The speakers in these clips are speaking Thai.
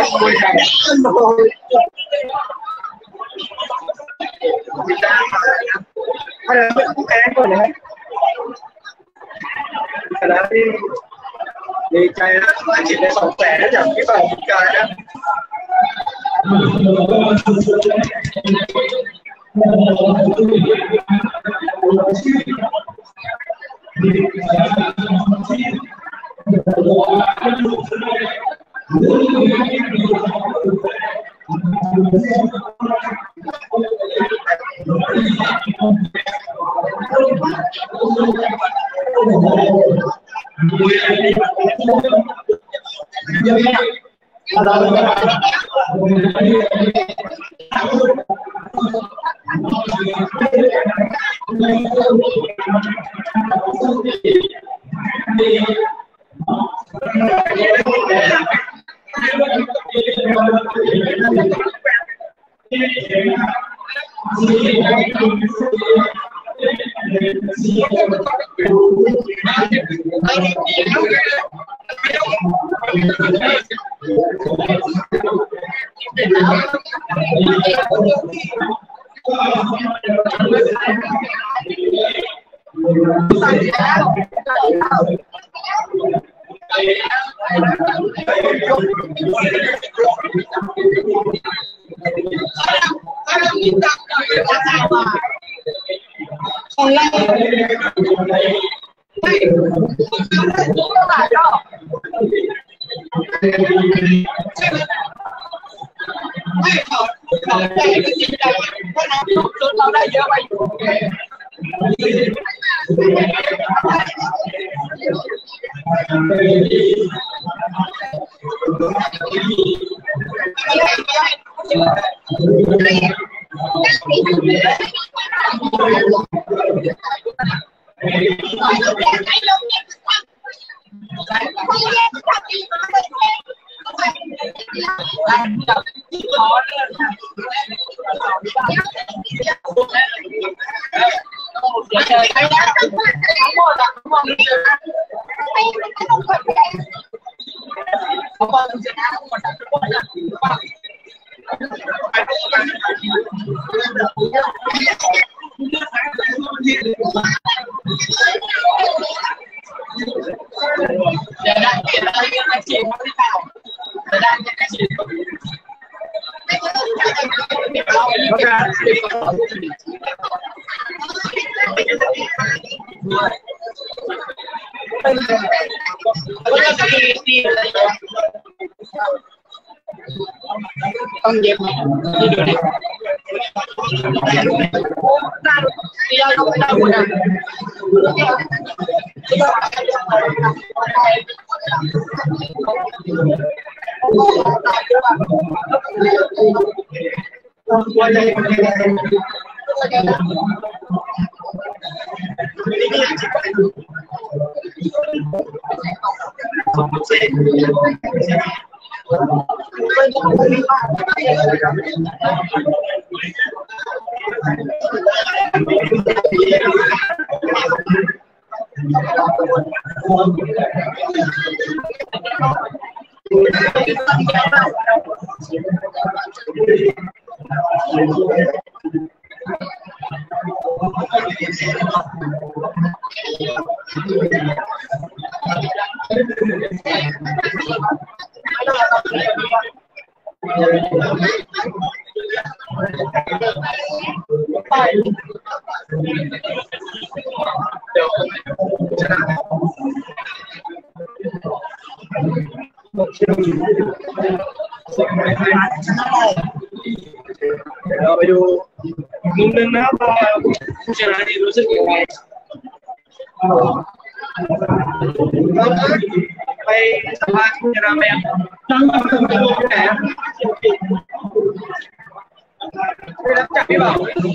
อะไรไม่ต้องแพ้ก่อนเลยแล้วที่ดีใจนะจิตใน2 แสนจากที่ฝั่งกายนะเราได้เยอะไปต้องเย็บไหมนี่ดูดิยาลงไปได้หมดเราไปดูมุมหนึ่งนะครับว่าผู้ชนะนี่รู้สึกยังไงไปสัมภาษณ์ผู้ชนะไหมตั้งแต่ได้รับจากพี่บ่าว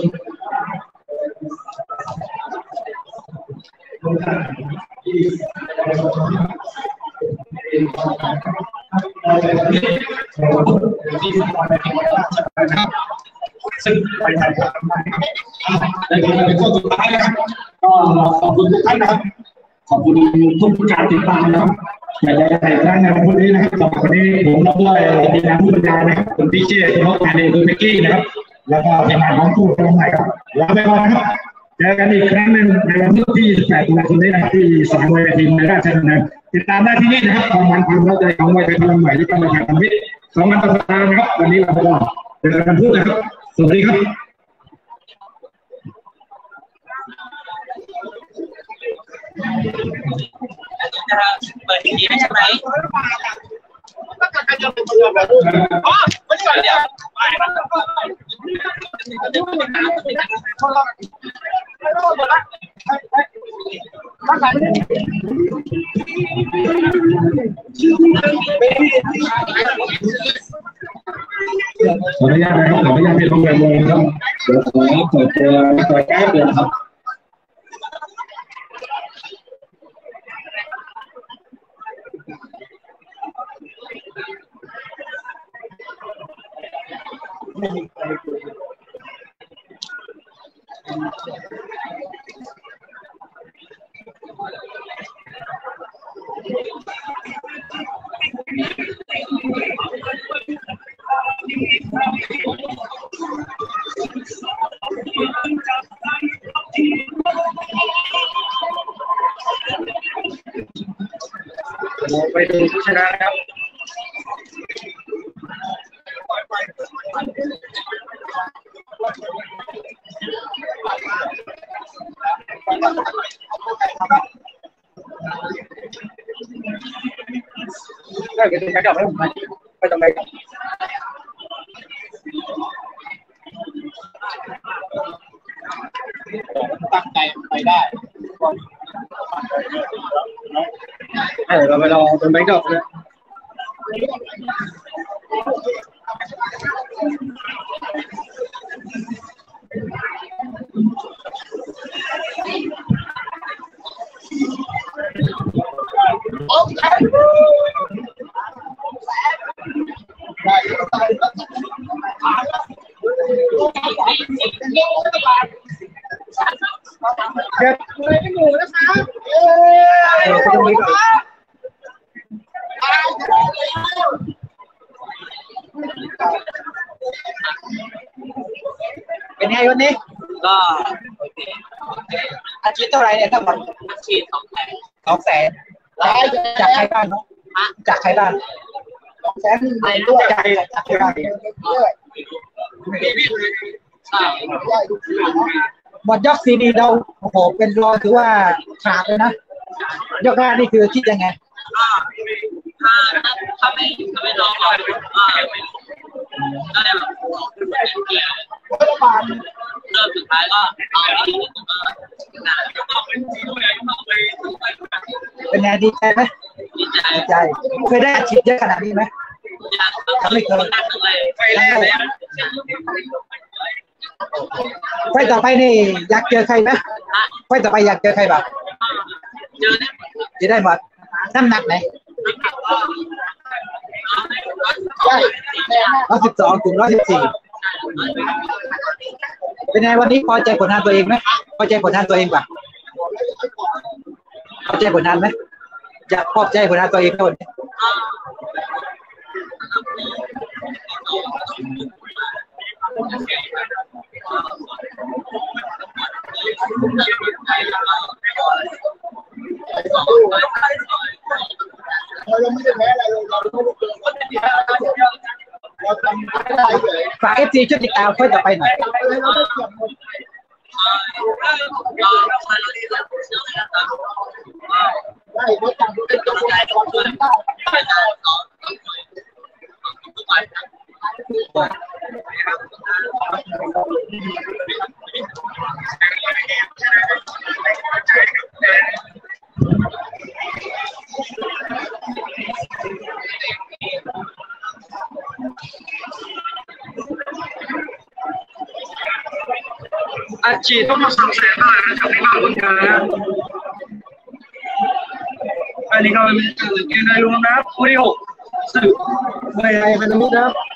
ซึ่งไปถ่ายทำในข้อสุดท้ายนะครับก็ขอบคุณทุกท่านนะครับขอบคุณทุกการติดตามนะครับอยากจะให้ครั้งในวันพรุ่งนี้นะครับสำหรับวันนี้ผมรับด้วยดีนามผู้บรรยายนะครับคุณพี่เชษฐ์นกการเดนเบกกี้นะครับแล้วก็ทีมงานของผู้ชมใหม่ครับลาไปก่อนนะครับเจอกันอีกครั้งหนึ่งในวันที่28 ตุลาคมนี้นะครับที่สนามมวยทีมในราชดำเนินติดตามได้ที่นี่นะครับความมันความเข้าใจของมวยไทยพลังใหม่ที่กำลังทำมิตร2 วันต่อสัปดาห์นะครับวันนี้เราไปก่อนเจอกันพูดนะครับสวัสดีครับเปิดทีใช่ไหมอ๋อไม่ใช่เดี๋ยวขออนุญาตนะครับขออนุญาตเป็นโรงแรมเลยครับเดี๋ยวขอเปิดตัวรายการเลยครับไปดูผู้ชนะครับได้ไปดูใครกลับให้ผมไปทำไมครับตั้งใจไปได้เราไปรอตรงแบงก์ดอกเลยเก็บเลยไม่หมูนะคะเป็นไงวันนี้ก็อาชีพเท่าไหร่เนี่ยทั้งหมดอาชีพ200,000จากใครบ้างเนาะจากใครบ้าง200,000อะไรรู้ใจจากใครบ้างหมดยกซีดีเราโอ้โหเป็นรอยถือว่าขาดเลยนะยกแรกนี่คือคิดยังไงถ้าไม่ลองก็ได้แบบเริ่มสุดท้ายก็เอาดีเป็นไงดีใจไหมดีใจเคยได้อาชีพเยอะขนาดนี้ไหมไม่เคยไฟต่อไปนี่อยากเจอใครไหมไฟต่อไปอยากเจอใครบ้างจะได้หมดน้ำหนักไหน112 ถึง 114เป็นไงวันนี้พอใจผลงานตัวเองไหมพอใจผลงานตัวเองป่ะพอใจผลงานไหมอยากพอใจผลงานตัวเองไหมวันนี้เรายังไม่ได้แพ้อะไรเลยเราฝากFCช่วยติดตามค่อยต่อไปหน่อยได้เพราะจำเป็นตัวใจตัวตนได้อาชีพต้องมา200,000ได้นะครับในบางคนนะอันนี้ก็เป็นเกมโดยรวมนะครับคู่ที่6สึกมวยไทยพันธมิตรนะครับ